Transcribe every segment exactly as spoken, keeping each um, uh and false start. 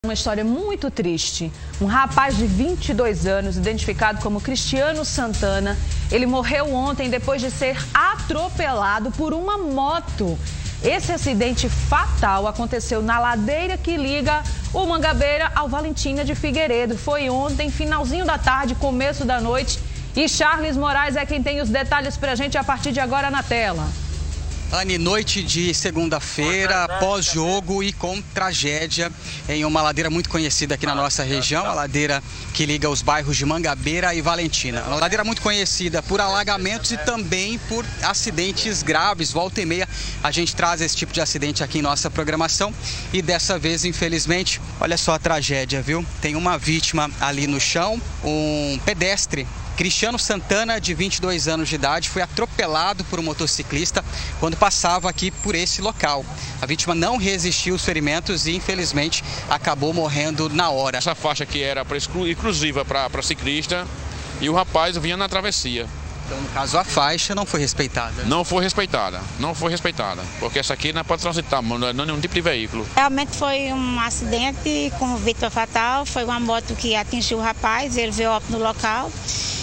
Uma história muito triste. Um rapaz de vinte e dois anos, identificado como Cristiano Santana, ele morreu ontem depois de ser atropelado por uma moto. Esse acidente fatal aconteceu na ladeira que liga o Mangabeira ao Valentina de Figueiredo. Foi ontem, finalzinho da tarde, começo da noite. E Charles Moraes é quem tem os detalhes pra gente a partir de agora na tela. Anne, noite de segunda-feira, pós-jogo e com tragédia em uma ladeira muito conhecida aqui na nossa região, a ladeira que liga os bairros de Mangabeira e Valentina. Uma ladeira muito conhecida por alagamentos e também por acidentes graves. Volta e meia a gente traz esse tipo de acidente aqui em nossa programação e dessa vez, infelizmente, olha só a tragédia, viu? Tem uma vítima ali no chão, um pedestre. Cristiano Santana, de vinte e dois anos de idade, foi atropelado por um motociclista quando passava aqui por esse local. A vítima não resistiu aos ferimentos e, infelizmente, acabou morrendo na hora. Essa faixa aqui era pra exclu exclusiva para ciclista e o rapaz vinha na travessia. Então, no caso, a faixa não foi respeitada? Não foi respeitada, não foi respeitada, porque essa aqui não pode transitar, não é nenhum tipo de veículo. Realmente foi um acidente com vítima fatal, foi uma moto que atingiu o rapaz, ele veio óbito no local.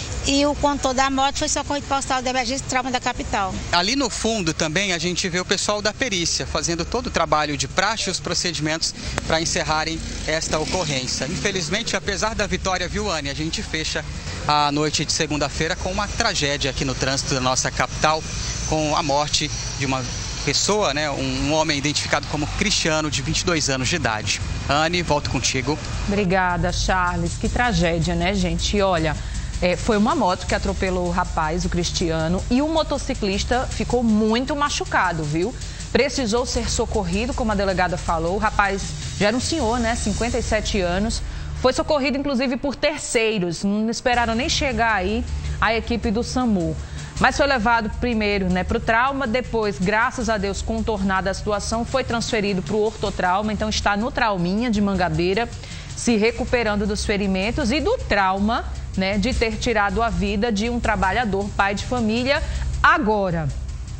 E o condutor da moto foi socorrido para o hospital de emergência e trauma da capital. Ali no fundo também a gente vê o pessoal da perícia fazendo todo o trabalho de praxe e os procedimentos para encerrarem esta ocorrência. Infelizmente, apesar da vitória, viu, Anne, a gente fecha a noite de segunda-feira com uma tragédia aqui no trânsito da nossa capital, com a morte de uma pessoa, né, um homem identificado como Cristiano, de vinte e dois anos de idade. Anne, volto contigo. Obrigada, Charles. Que tragédia, né, gente? E olha... É, foi uma moto que atropelou o rapaz, o Cristiano, e o motociclista ficou muito machucado, viu? Precisou ser socorrido, como a delegada falou. O rapaz já era um senhor, né? cinquenta e sete anos. Foi socorrido, inclusive, por terceiros. Não esperaram nem chegar aí a equipe do SAMU. Mas foi levado primeiro, né, para o trauma, depois, graças a Deus, contornada a situação, foi transferido para o ortotrauma. Então está no trauminha de Mangabeira, se recuperando dos ferimentos e do trauma, né, de ter tirado a vida de um trabalhador, pai de família. Agora,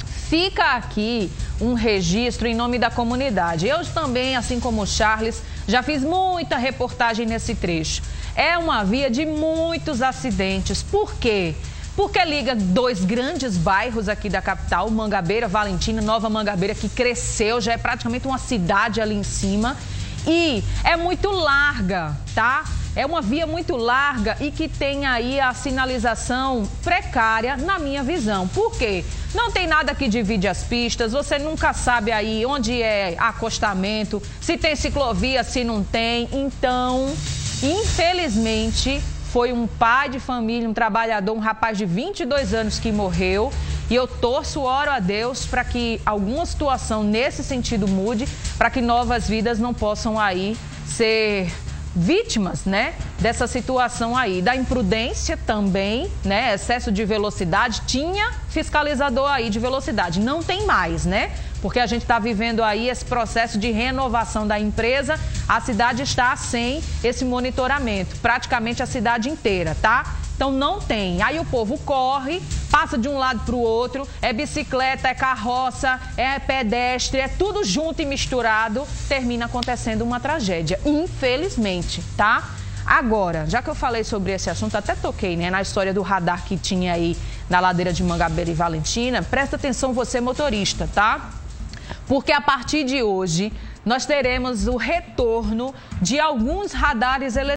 fica aqui um registro em nome da comunidade. Eu também, assim como o Charles, já fiz muita reportagem nesse trecho. É uma via de muitos acidentes. Por quê? Porque liga dois grandes bairros aqui da capital, Mangabeira, Valentina, Nova Mangabeira, que cresceu, já é praticamente uma cidade ali em cima. E é muito larga, tá? É uma via muito larga e que tem aí a sinalização precária, na minha visão. Por quê? Não tem nada que divide as pistas, você nunca sabe aí onde é acostamento, se tem ciclovia, se não tem. Então, infelizmente, foi um pai de família, um trabalhador, um rapaz de vinte e dois anos que morreu. E eu torço, oro a Deus para que alguma situação nesse sentido mude, para que novas vidas não possam aí ser vítimas, né, dessa situação aí. Da imprudência também, né, excesso de velocidade. Tinha fiscalizador aí de velocidade, não tem mais, né? Porque a gente está vivendo aí esse processo de renovação da empresa, a cidade está sem esse monitoramento, praticamente a cidade inteira, tá? Então não tem. Aí o povo corre, passa de um lado para o outro, é bicicleta, é carroça, é pedestre, é tudo junto e misturado, termina acontecendo uma tragédia, infelizmente, tá? Agora, já que eu falei sobre esse assunto, até toquei, né, na história do radar que tinha aí na ladeira de Mangabeira e Valentina, presta atenção você motorista, tá? Porque a partir de hoje nós teremos o retorno de alguns radares eletrônicos.